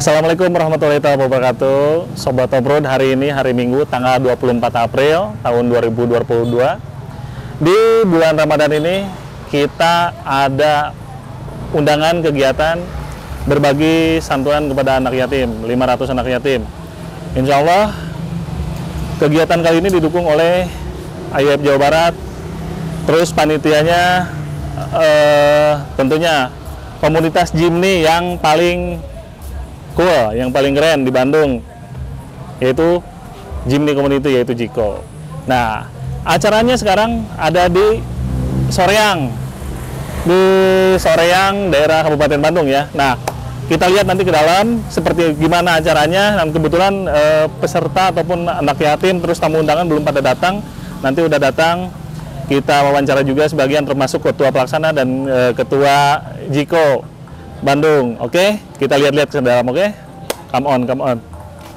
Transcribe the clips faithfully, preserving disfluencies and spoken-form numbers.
Assalamualaikum warahmatullahi wabarakatuh. Sobat Off-Road, hari ini hari Minggu tanggal dua puluh empat April tahun dua ribu dua puluh dua. Di bulan Ramadan ini kita ada undangan kegiatan berbagi santunan kepada anak yatim, lima ratus anak yatim. Insya Allah kegiatan kali ini didukung oleh I W F Jawa Barat. Terus panitianya eh, tentunya komunitas Jimny yang paling cool, yang paling keren di Bandung, yaitu Jimny Community, yaitu Jiko. Nah, acaranya sekarang ada di Soreang, di Soreang, daerah Kabupaten Bandung ya. Nah, kita lihat nanti ke dalam seperti gimana acaranya. Dan kebetulan eh, peserta ataupun anak yatim terus tamu undangan belum pada datang. Nanti udah datang, kita wawancara juga sebagian, termasuk ketua pelaksana dan eh, ketua Jiko Bandung. Oke, kita lihat-lihat ke dalam. Oke, come on, come on.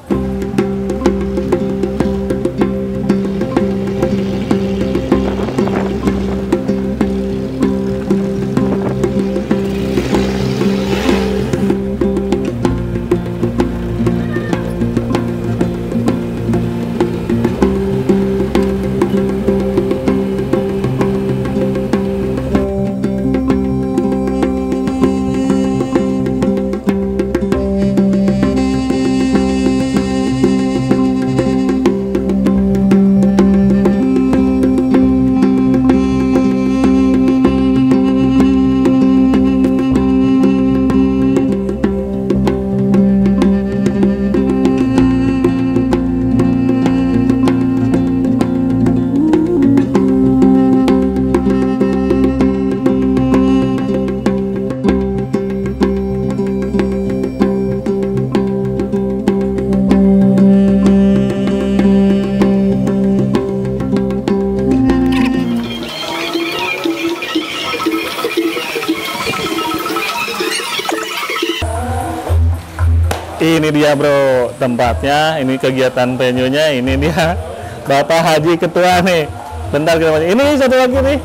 Ini dia bro tempatnya, ini kegiatan venue-nya, ini dia Bapak Haji Ketua nih. Bentar kita ini satu lagi nih,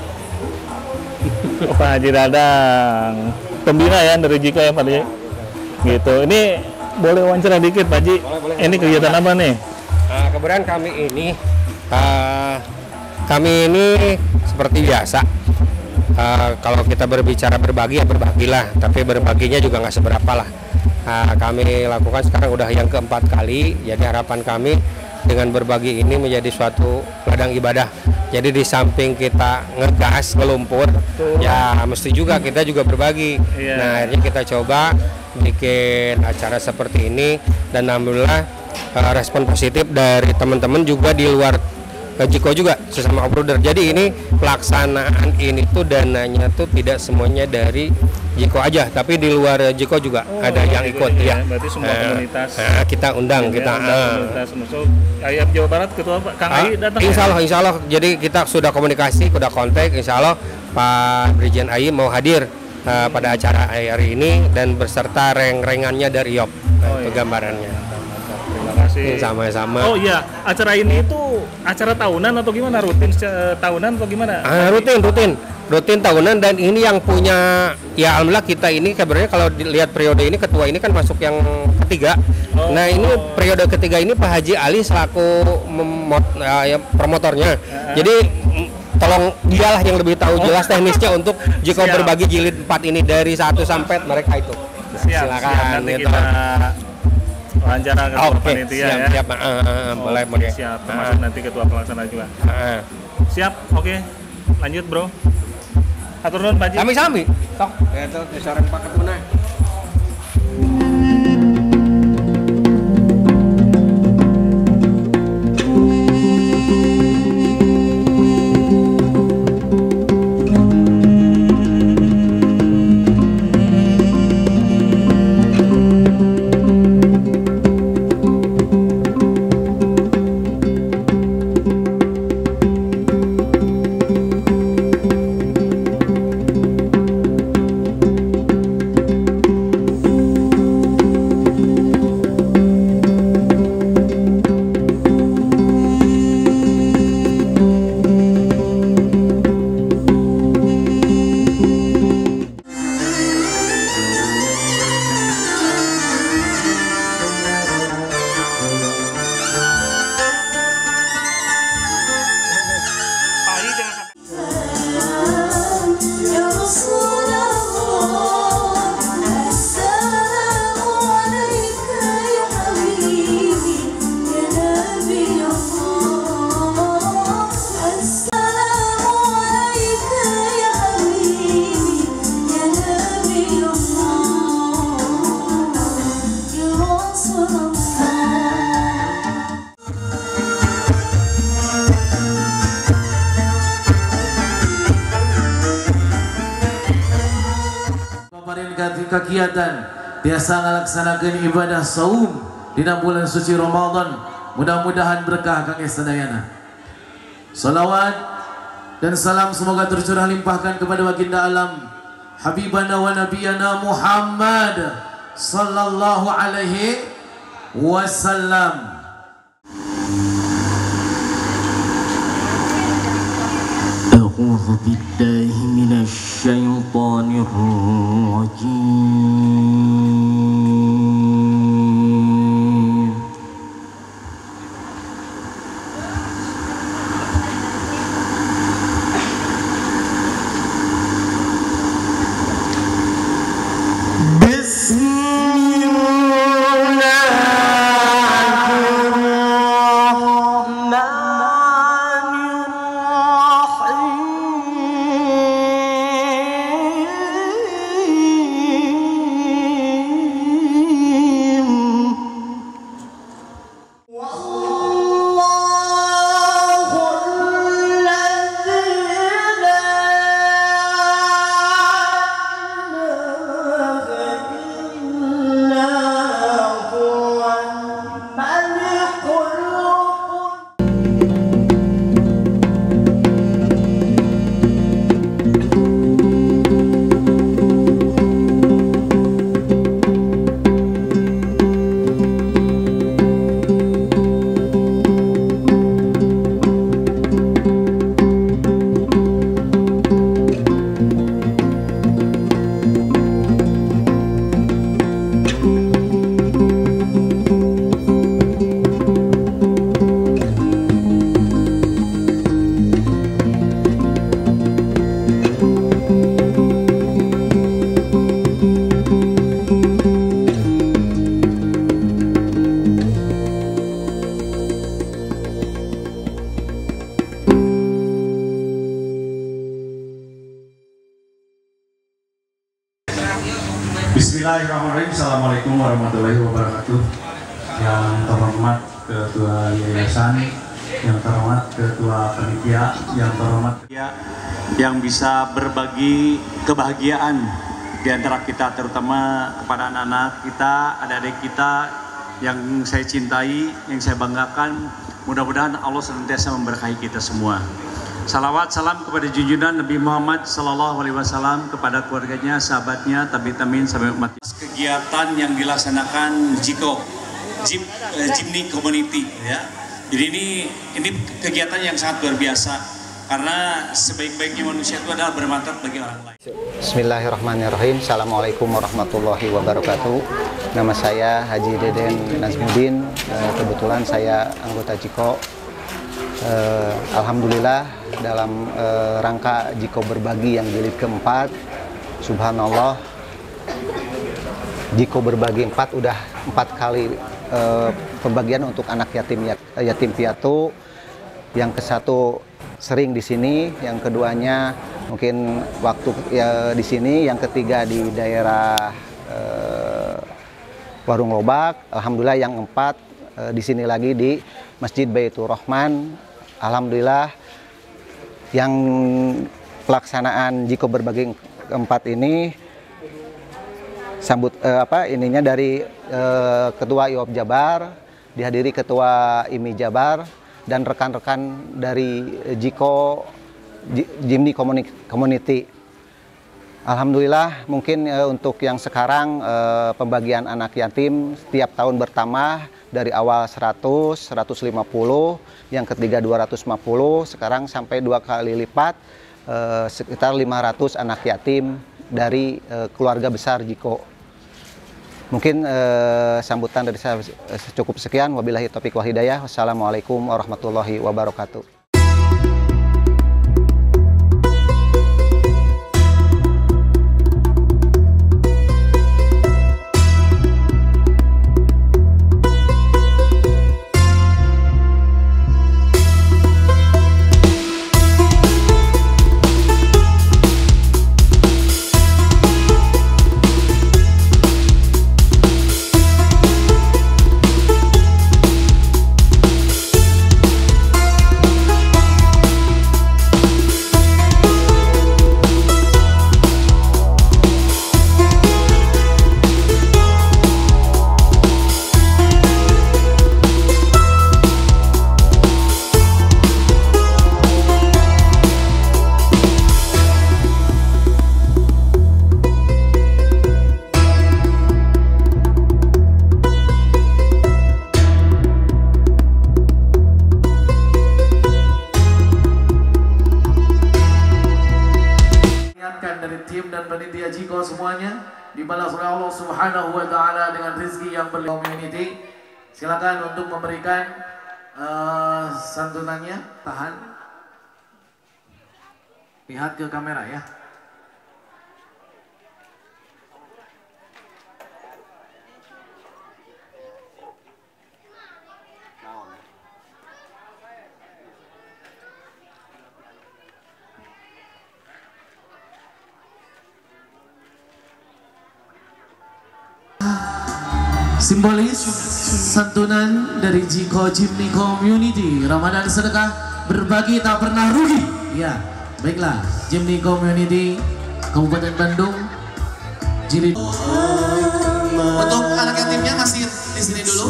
Bapak Haji Dadang, pembina ya dari Jiko ya Pak Haji. Gitu. Ini boleh wawancara dikit Pak Haji. Boleh, boleh. Ini kegiatan apa nih? Uh, kebetulan kami ini, uh, kami ini seperti biasa. Uh, kalau kita berbicara berbagi ya berbagilah, tapi berbaginya juga nggak seberapa lah. Nah, kami lakukan sekarang udah yang keempat kali. Jadi harapan kami dengan berbagi ini menjadi suatu ladang ibadah. Jadi di samping kita ngegas ngelumpur, betul, ya mesti juga kita juga berbagi. Iya. Nah akhirnya kita coba bikin acara seperti ini dan alhamdulillah uh, respon positif dari teman-teman juga di luar uh, Jiko juga sesama off-roader. Jadi ini pelaksanaan ini tuh dananya tuh tidak semuanya dari Jiko aja, tapi di luar Jiko juga oh, ada yang ikut ya. ya. Berarti semua nah, komunitas. Nah, kita undang ya, kita. Undang komunitas masuk I W F Jawa Barat, ketua Pak Kang Ai datang. Insya Allah, ya? Insya Allah. Jadi kita sudah komunikasi, sudah kontak. Insya Allah Pak Brigjen Ai mau hadir uh, pada acara hari ini dan berserta reng-rengannya dari I O P. Nah, oh, itu iya. Gambarannya. Terima kasih. Sama-sama. Oh iya, acara ini itu acara tahunan atau gimana? Rutin tahunan atau gimana? Ah, rutin, rutin. Rutin tahunan dan ini yang punya ya alhamdulillah kita ini sebenarnya kalau dilihat periode ini ketua ini kan masuk yang ketiga. Oh, nah ini oh. periode ketiga ini Pak Haji Ali selaku memot, uh, ya, promotornya. Uh-huh. Jadi tolong dialah yang lebih tahu jelas teknisnya untuk Jiko berbagi jilid empat ini dari satu sampai mereka itu. Nah, siap, silakan siap. Nanti itu. kita wawancara ketua okay, panitia siap, ya. Siap, uh, uh, oh, boleh, boleh. Siap, termasuk uh. nanti ketua pelaksana juga. Uh. Siap, oke. Okay. Lanjut bro. Atur nuhun Pak Haji. Sami-sami. Tok, itu kisaran Pak Ketuna. kakiatan biasa ngalaksanakeun ibadah saum dina bulan suci Ramadan. Mudah-mudahan berkah kangge sadayana. Salawat dan salam semoga tercurah limpahkan kepada baginda alam Habibana wa Nabiyana Muhammad sallallahu alaihi wasallam. A'udzu billahi minasy syaithanir rajim. Bismillahirrahmanirrahim. Assalamualaikum warahmatullahi wabarakatuh. Yang terhormat Ketua Yayasan, yang terhormat Ketua Panitia, yang terhormat yang bisa berbagi kebahagiaan di antara kita, terutama kepada anak-anak kita, adik-adik kita yang saya cintai, yang saya banggakan. Mudah-mudahan Allah senantiasa memberkahi kita semua. Salawat salam kepada junjungan Nabi Muhammad Sallallahu Alaihi Wasallam, kepada keluarganya, sahabatnya, tabi'in tabi'in sampai umat. Kegiatan yang dilaksanakan Jiko, Jim, eh, Jimny Community, ya. Jadi ini ini kegiatan yang sangat luar biasa karena sebaik-baiknya manusia itu adalah bermanfaat bagi orang lain. Bismillahirrahmanirrahim. Assalamualaikum warahmatullahi wabarakatuh. Nama saya Haji Deden Nazmuddin. Kebetulan saya anggota Jiko. Uh, Alhamdulillah dalam uh, rangka Jiko Berbagi yang jilid keempat, subhanallah, Jiko Berbagi empat udah empat kali uh, pembagian untuk anak yatim yatim piatu. Yang ke satu sering di sini, yang keduanya mungkin waktu ya di sini, yang ketiga di daerah uh, Warung Lobak. Alhamdulillah yang empat uh, di sini lagi di Masjid Baitur Rahman. Alhamdulillah yang pelaksanaan Jiko Berbagi keempat ini sambut eh, apa ininya dari eh, Ketua I O P Jabar, dihadiri Ketua I M I Jabar dan rekan-rekan dari Jiko Jimny Community. Alhamdulillah mungkin eh, untuk yang sekarang eh, pembagian anak yatim setiap tahun bertambah, dari awal seratus, seratus lima puluh, yang ketiga dua ratus lima puluh, sekarang sampai dua kali lipat, eh, sekitar lima ratus anak yatim dari eh, keluarga besar Jiko. Mungkin eh, sambutan dari saya cukup sekian. Wabillahi taufiq wal hidayah. Wassalamualaikum warahmatullahi wabarakatuh. Niatkan dari tim dan panitia Jiko semuanya dibalas oleh Allah Subhanahu wa taala dengan rezeki yang berlimpah. Community, silakan untuk memberikan uh, santunannya. Tahan. Lihat ke kamera ya. Simbolis santunan dari Jiko Jimny Community. Ramadan sedekah berbagi tak pernah rugi. Ya, baiklah. Jimny Community Kabupaten Bandung. Jilid. Untuk anak yatimnya masih di sini dulu.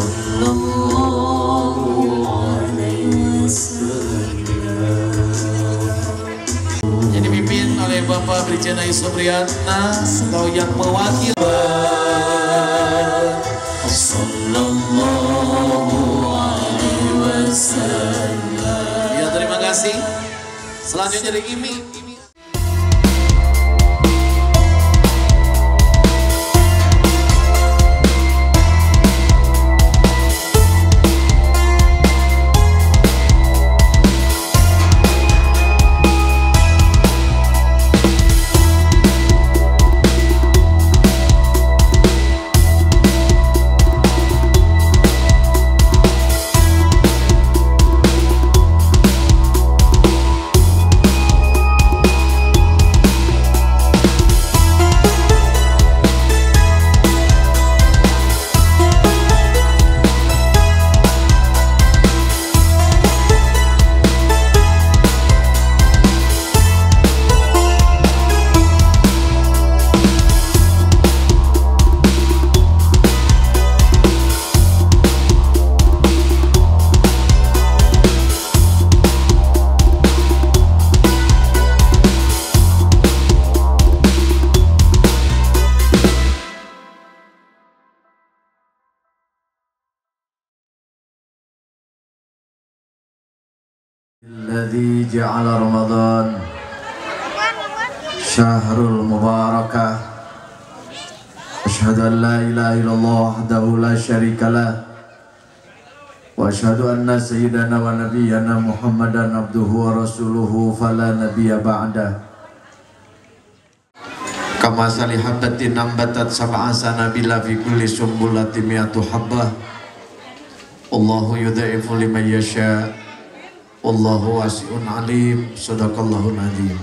Yang dipimpin oleh Bapak Brigjen Sobriana atau yang mewakili. Ya, terima kasih. Selanjutnya dari Imi. الذي جعل رمضان شهر المباركة أشهد أن لا إله إلا الله وحده لا شريك له وأشهد أن سيدنا ونبينا محمدا عبده ورسوله فلا نبي بعده كما حبة نبتت سبع سنابل في كل سنبلة مئة حبة الله يضاعف لمن يشاء Wallahu wasi'un alim. Sadaqallahul azim.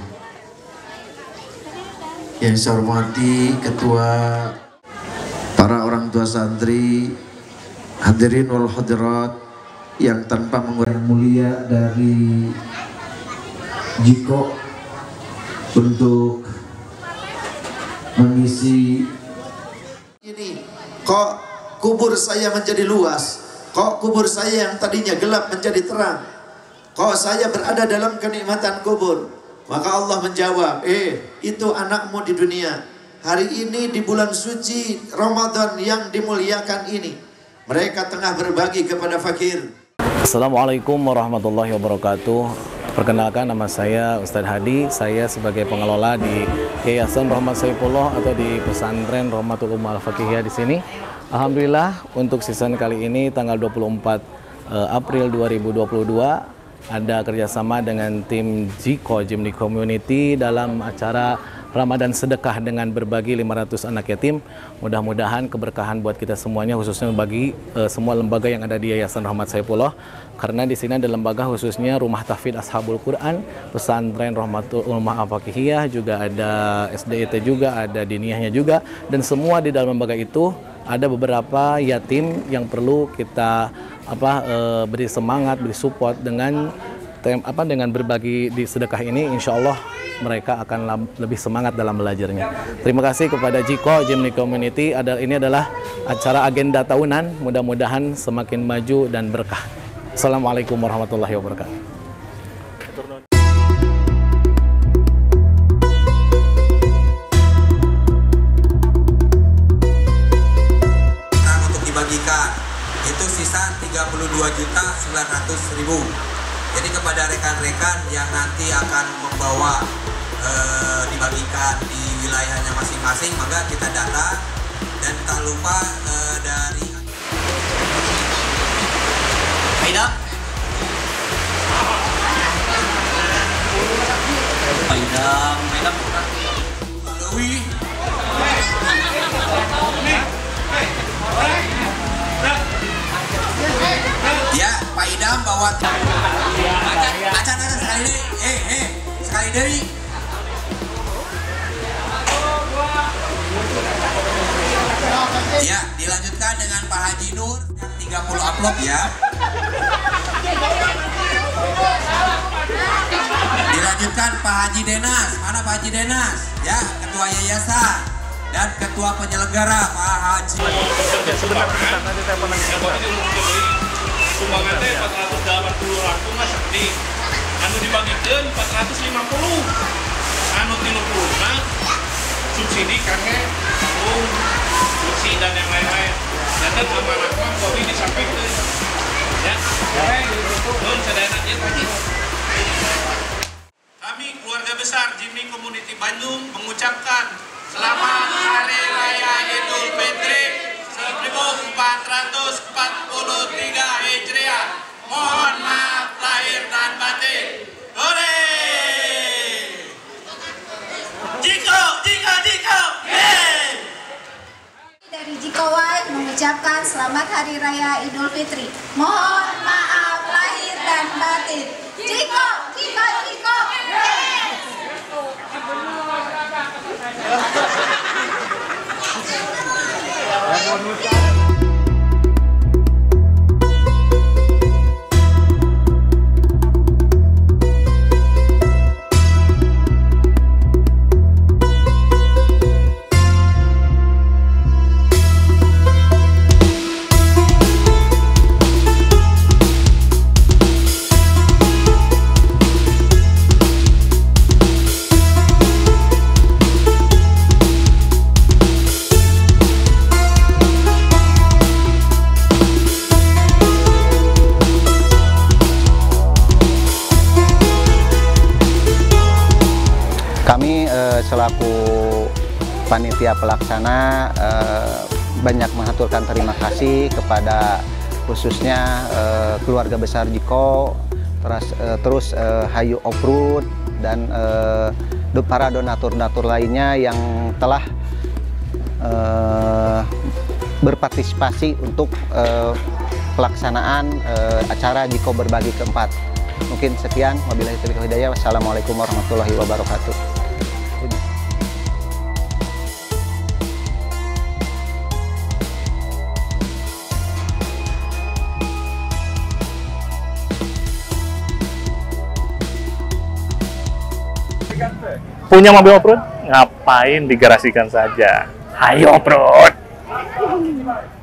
Yang saya hormati ketua, para orang tua santri, hadirin wal hadirat yang tanpa mengurangi mulia dari Jiko untuk mengisi ini. Kok kubur saya menjadi luas? Kok kubur saya yang tadinya gelap menjadi terang? Kok saya berada dalam kenikmatan kubur? Maka Allah menjawab, eh itu anakmu di dunia. Hari ini di bulan suci Ramadan yang dimuliakan ini, mereka tengah berbagi kepada fakir. Assalamualaikum warahmatullahi wabarakatuh. Perkenalkan, nama saya Ustadz Hadi. Saya sebagai pengelola di Yayasan Rahmat Saifullah atau di Pesantren Rahmatul Ummah Al-Fakihiyah di sini. Alhamdulillah untuk season kali ini tanggal dua puluh empat April dua ribu dua puluh dua ada kerjasama dengan tim Jiko Jimny Community dalam acara Ramadan Sedekah dengan berbagi lima ratus anak yatim. Mudah-mudahan keberkahan buat kita semuanya, khususnya bagi uh, semua lembaga yang ada di Yayasan Rahmat Saifullah. Karena di sini ada lembaga khususnya Rumah Tahfidz Ashabul Quran, Pesantren Rahmatul Ummah Al-Fakihiyah, juga ada S D I T juga, ada diniyahnya juga, dan semua di dalam lembaga itu ada beberapa yatim yang perlu kita apa e, beri semangat, beri support dengan tem, apa dengan berbagi di sedekah ini. Insya Allah mereka akan lebih semangat dalam belajarnya. Terima kasih kepada Jiko Jimny Community. Ada ini adalah acara agenda tahunan. Mudah-mudahan semakin maju dan berkah. Assalamualaikum warahmatullahi wabarakatuh. Itu sisa tiga puluh dua juta sembilan ratus ribu. Jadi kepada rekan-rekan yang nanti akan membawa e, di dibagikan di wilayahnya masing-masing, maka kita data dan tak lupa uh, dari Aida Aida Aida Lewi ya, Pak Idam bawa acan acan sekali deh, eh eh sekali dari ya, dilanjutkan dengan Pak Haji Nur tiga puluh amplop ya. Dilanjutkan Pak Haji Denas, mana Pak Haji Denas ya, ketua yayasan dan ketua penyelenggara Pak Haji. Ya, sebentar sebentar nanti saya pernah sumbangannya empat ratus delapan puluh ratus mas sakti anu dibagikan empat ratus lima puluh anu tiga puluh nah subsidi kange tabung kursi dan yang lain-lain dan amanah mah Bobi disampaikan ya nun sadayana ieu pagi kami keluarga besar Jimmy Community Bandung mengucapkan selamat Hari Raya Idul Fitri seribu empat ratus empat puluh tiga Hijriah. Mohon maaf lahir dan batin. Hore! Jiko, Jiko, Jiko! Yeay! Dari Jikowan mengucapkan selamat Hari Raya Idul Fitri. Mohon maaf lahir dan batin. Jiko, Jiko, Jiko! Yeay! Kami eh, selaku panitia pelaksana eh, banyak mengaturkan terima kasih kepada khususnya eh, keluarga besar Jiko, terus, eh, terus eh, Hayu Off-Road dan eh, para donatur-donatur lainnya yang telah eh, berpartisipasi untuk eh, pelaksanaan eh, acara Jiko Berbagi keempat. Mungkin sekian, wabillahi taufiq wal hidayah. Wassalamualaikum warahmatullahi wabarakatuh. Punya mobil off-road? Ngapain digarasikan saja? Ayo off-road!